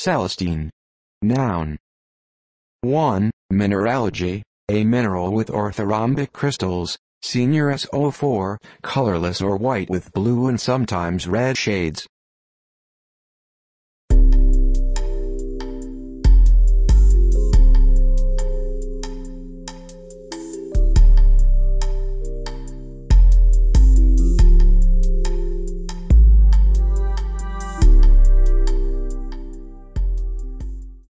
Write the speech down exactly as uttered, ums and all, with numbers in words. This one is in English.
Celestine. Noun. one. Mineralogy, a mineral with orthorhombic crystals, senior S O four, colorless or white with blue and sometimes red shades.